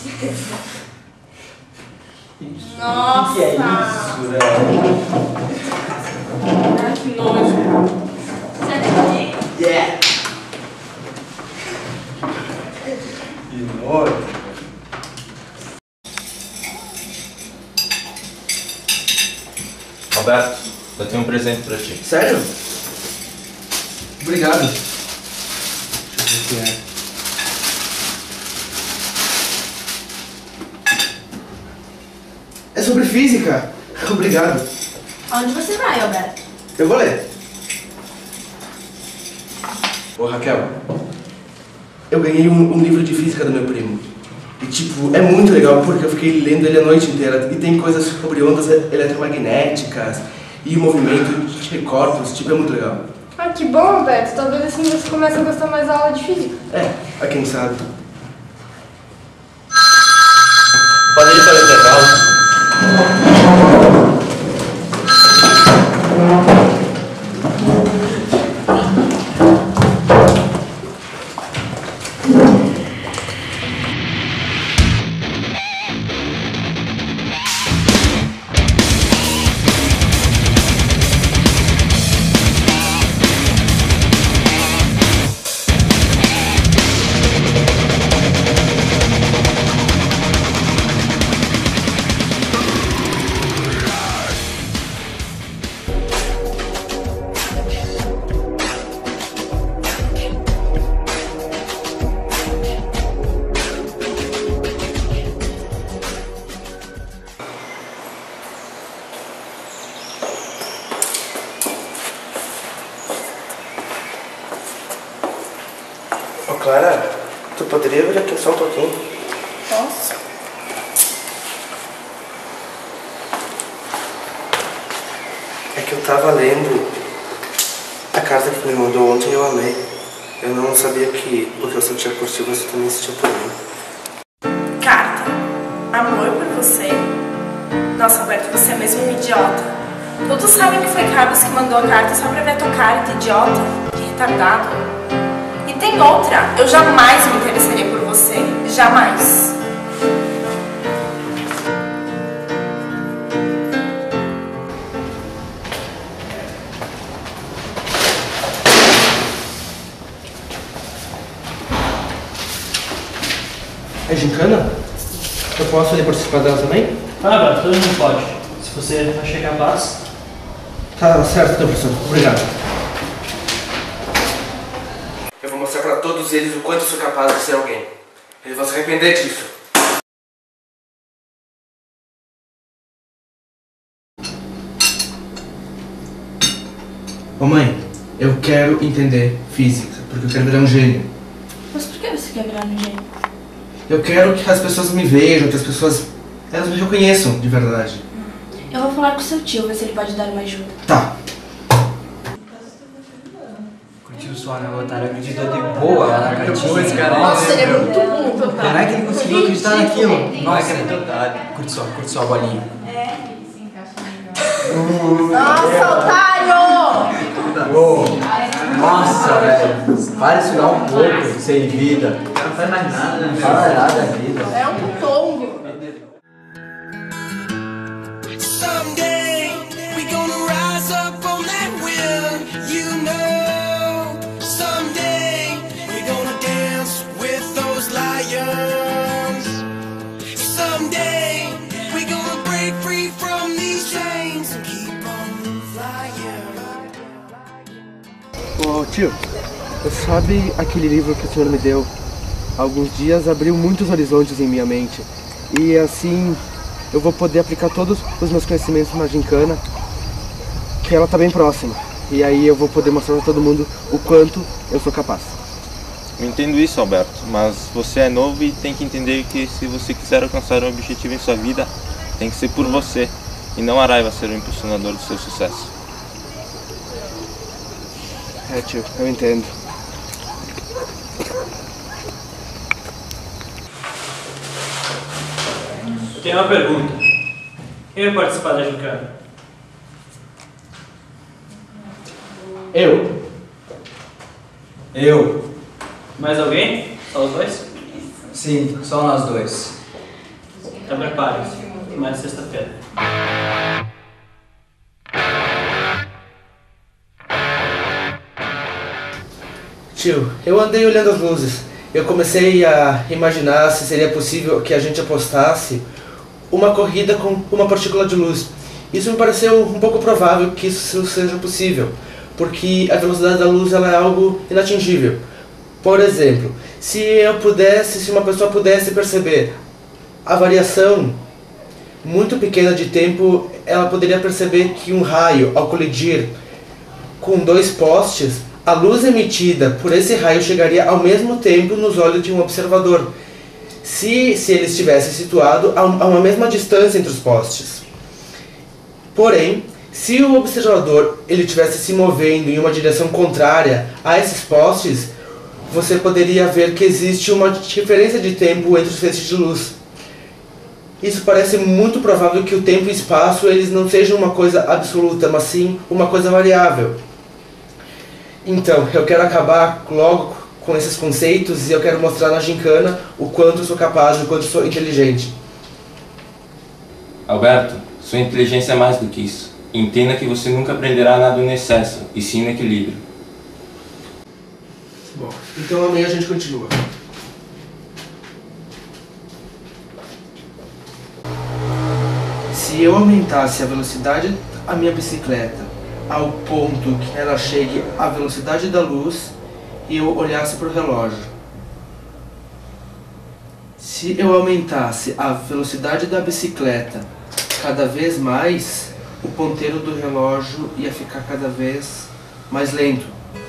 Nossa! O que é isso, velho? Ai, que nojo. Sai daqui. Yeah! Que nojo. Alberto, eu tenho um presente pra ti. Sério? Obrigado. Deixa eu ver o que é. É sobre física. Obrigado. Aonde você vai, Alberto? Eu vou ler. Ô Raquel, eu ganhei um livro de física do meu primo. E tipo, é muito legal porque eu fiquei lendo ele a noite inteira. E tem coisas sobre ondas eletromagnéticas e o movimento de corpos, tipo, é muito legal. Ah, que bom, Alberto. Talvez assim você comece a gostar mais da aula de física. A quem sabe. Pode ir para o intervalo. Ô Clara, tu poderia vir aqui só um pouquinho? Posso? É que eu tava lendo a carta que tu me mandou ontem e eu amei. Eu não sabia que porque eu sentia por ti, você também sentia por mim. Carta. Amor por você? Nossa, Alberto, você é mesmo um idiota. Todos sabem que foi Carlos que mandou a carta só pra ver a tua cara de idiota, de retardado. E tem outra, eu jamais me interessaria por você. Jamais. É gincana? Eu posso ir participar dela também? Ah, todo mundo pode. Se você achar capaz. Tá certo, então, professor. Obrigado. Eu vou mostrar pra todos eles o quanto eu sou capaz de ser alguém. Eles vão se arrepender disso. Ô mãe, eu quero entender física, porque eu quero virar um gênio. Mas por que você quer virar um gênio? Eu quero que as pessoas me vejam, que as pessoas elas me reconheçam de verdade. Eu vou falar com seu tio, ver se ele pode dar uma ajuda. Tá. Curtiu só, né? O otário acreditou de boa lá na cartinha. Esse cara aí, Nossa, ele é muito bom, Como Otário. é que ele conseguiu acreditar naquilo? Nossa, é muito otário. Curte só a bolinha. Nossa, otário! Ô, nossa, velho. Para de estudar um pouco, sem vida. Não faz mais nada, né? Não fala nada da vida. É um tongo. Someday we gonna rise up on that wheel, you know. Someday we gonna dance with those lions. Someday we gonna break free from these chains and keep on flying. Ô tio, sabe aquele livro que o senhor me deu? Há alguns dias abriu muitos horizontes em minha mente. E assim eu vou poder aplicar todos os meus conhecimentos na gincana, que ela tá bem próxima. E aí eu vou poder mostrar pra todo mundo o quanto eu sou capaz. Eu entendo isso, Alberto, mas você é novo e tem que entender que se você quiser alcançar um objetivo em sua vida, tem que ser por você, e não a raiva ser o impulsionador do seu sucesso. É, tio, eu entendo. Eu tenho uma pergunta. Quem vai participar da gincana? Eu. Mais alguém? Só os dois? Sim, só nós dois. Então prepare-se, mais sexta-feira. Tio, eu andei olhando as luzes. Eu comecei a imaginar se seria possível que a gente apostasse uma corrida com uma partícula de luz. Isso me pareceu um pouco provável que isso seja possível, porque a velocidade da luz ela é algo inatingível. Por exemplo, se uma pessoa pudesse perceber a variação muito pequena de tempo, ela poderia perceber que um raio, ao colidir com dois postes, a luz emitida por esse raio chegaria ao mesmo tempo nos olhos de um observador, se ele estivesse situado a uma mesma distância entre os postes. Porém, se o observador ele estivesse se movendo em uma direção contrária a esses postes, você poderia ver que existe uma diferença de tempo entre os feixes de luz. Isso parece muito provável que o tempo e o espaço eles não sejam uma coisa absoluta, mas sim uma coisa variável. Então, eu quero acabar logo com esses conceitos e eu quero mostrar na gincana o quanto eu sou capaz, o quanto eu sou inteligente. Alberto, sua inteligência é mais do que isso. Entenda que você nunca aprenderá nada no excesso, e sim no equilíbrio. Bom, então amanhã a gente continua. Se eu aumentasse a velocidade da minha bicicleta ao ponto que ela chegue à velocidade da luz e eu olhasse para o relógio. Se eu aumentasse a velocidade da bicicleta cada vez mais, o ponteiro do relógio ia ficar cada vez mais lento.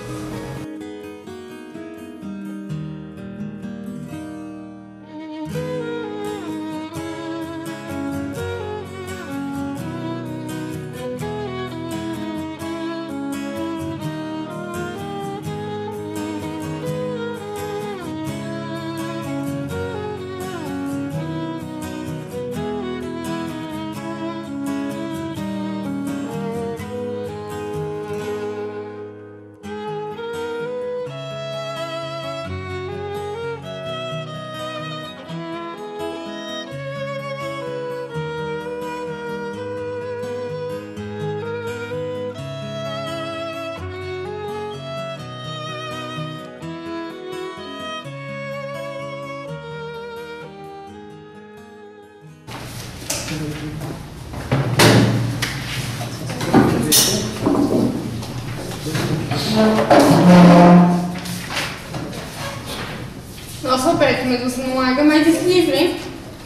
Nossa, Roberto, mas você não larga mais esse livro, hein?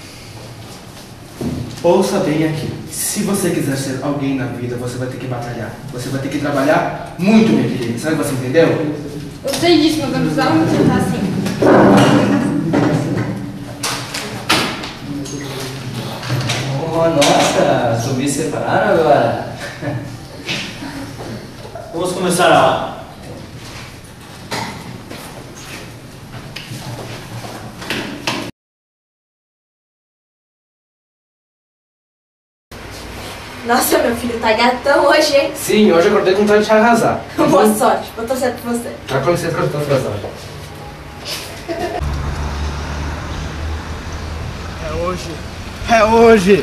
Ouça bem aqui. Se você quiser ser alguém na vida, você vai ter que batalhar. Você vai ter que trabalhar muito, minha querida. Será que você entendeu? Eu sei disso, mas eu precisava me tratar assim. Oh, nossa, subi separaram agora. Vamos começar a aula. Nossa, meu filho tá gatão hoje, hein? Sim, hoje eu acordei com vontade de te arrasar. Boa sorte, vou torcer por você. Tá com licença que eu tô atrasado. É hoje. É hoje!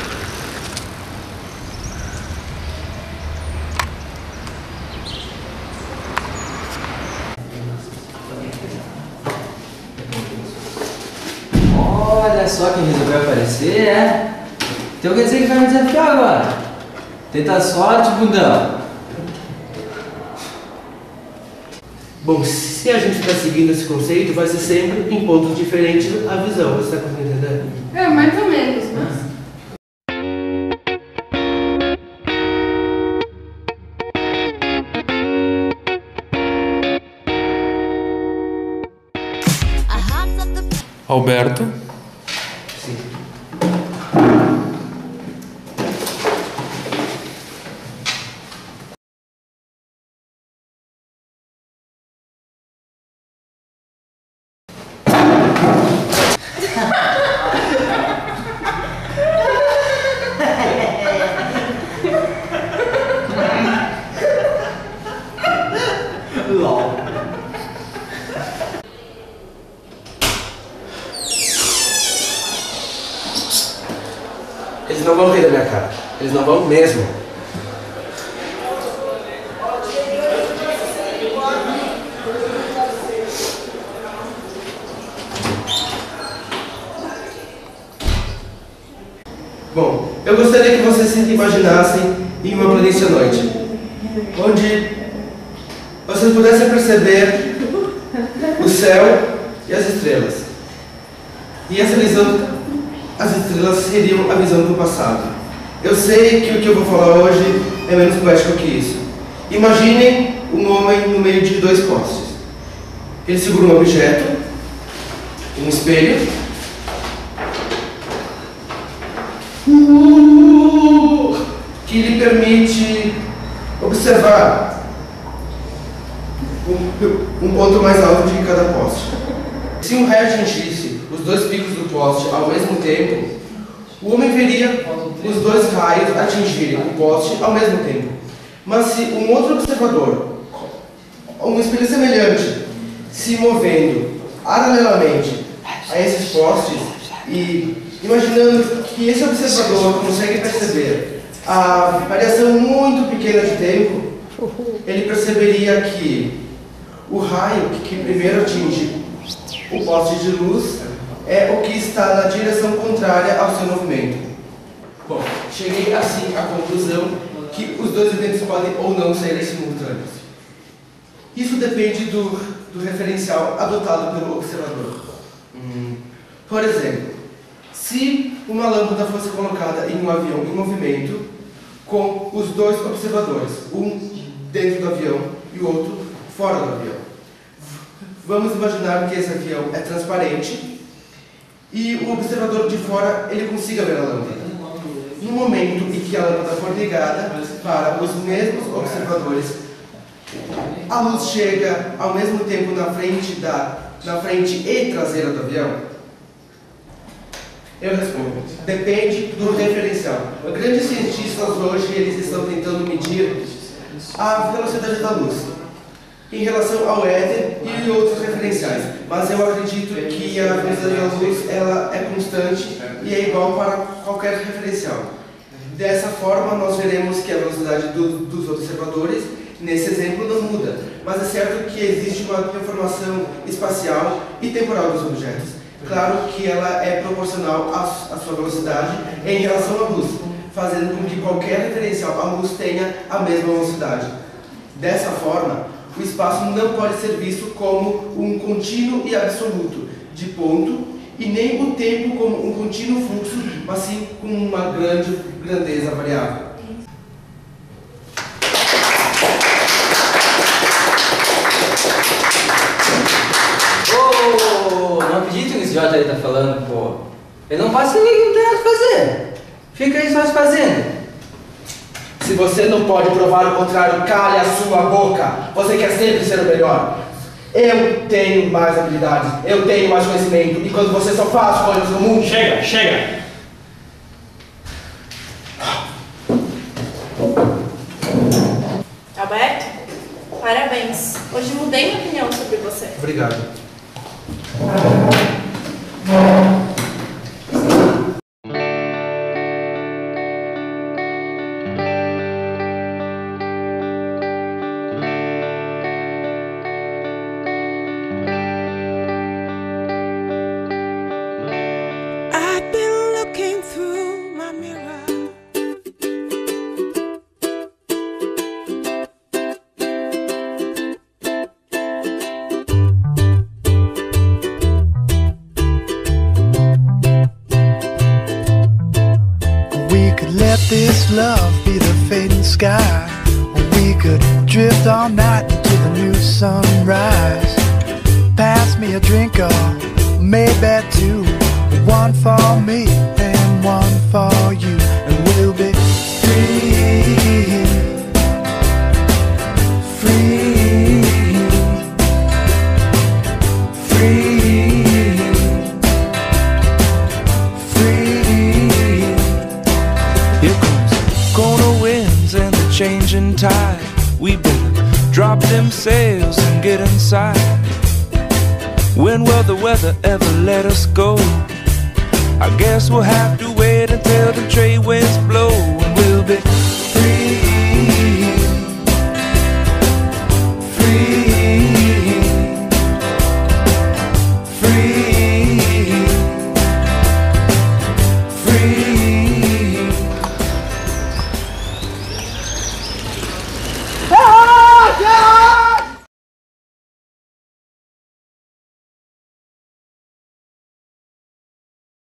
Olha só quem resolveu aparecer, é? Então quer dizer que vai me desafiar agora? Tenta a sorte, bundão. Bom, se a gente está seguindo esse conceito, vai ser sempre em pontos diferentes a visão. Você está entendendo? É, mais ou menos, mas... Alberto? Sim. LOL. Eles não vão rir da minha cara. Eles não vão mesmo. Bom, eu gostaria que vocês se imaginassem em uma planície à noite, onde vocês pudessem perceber o céu e as estrelas. E essa visão, as estrelas seriam a visão do passado. Eu sei que o que eu vou falar hoje é menos poético que isso. Imaginem um homem no meio de dois postes. Ele segura um objeto, um espelho, que lhe permite observar um ponto mais alto de cada poste. Se um raio atingisse os dois picos do poste ao mesmo tempo, o homem veria os dois raios atingirem o poste ao mesmo tempo. Mas se um outro observador, um espelho semelhante, se movendo paralelamente a esses postes e imaginando que esse observador consegue perceber a variação muito pequena de tempo, ele perceberia que o raio que primeiro atinge o poste de luz é o que está na direção contrária ao seu movimento. Bom, cheguei assim à conclusão que os dois eventos podem ou não serem simultâneos. Isso depende do referencial adotado pelo observador. Por exemplo, se uma lâmpada fosse colocada em um avião em movimento, com os dois observadores, um dentro do avião e o outro fora do avião. Vamos imaginar que esse avião é transparente e o observador de fora ele consiga ver a lâmpada. No momento em que a lâmpada for ligada para os mesmos observadores, a luz chega ao mesmo tempo na frente e traseira do avião? Eu respondo, depende do referencial. Grandes cientistas hoje eles estão tentando medir a velocidade da luz em relação ao éter e outros referenciais. Mas eu acredito que a velocidade da luz ela é constante e é igual para qualquer referencial. Dessa forma, nós veremos que a velocidade dos observadores, nesse exemplo, não muda. Mas é certo que existe uma deformação espacial e temporal dos objetos. Claro que ela é proporcional à sua velocidade em relação à luz, fazendo com que qualquer referencial à luz tenha a mesma velocidade. Dessa forma, o espaço não pode ser visto como um contínuo e absoluto de ponto, e nem o tempo como um contínuo fluxo, mas sim com uma grande grandeza variável. Não acredito que esse idiota aí tá falando, pô. Ele não faz comigo, não tem nada a fazer. Fica aí só se fazendo. Se você não pode provar o contrário, cale a sua boca. Você quer sempre ser o melhor. Eu tenho mais habilidades, eu tenho mais conhecimento. E quando você só faz coisas comuns... Chega! Alberto, parabéns. Hoje mudei minha opinião sobre você. Obrigado. I've been looking through my mirror. We could let this love be the fading sky, or we could drift all night into the new sunrise. Pass me a drink or maybe two, one for me and one for you, and we'll be free, free, free, free. Here comes corner winds and the changing tide. We better drop them sails and get inside. When will the weather ever let us go? I guess we'll have to wait head until the trade winds blow.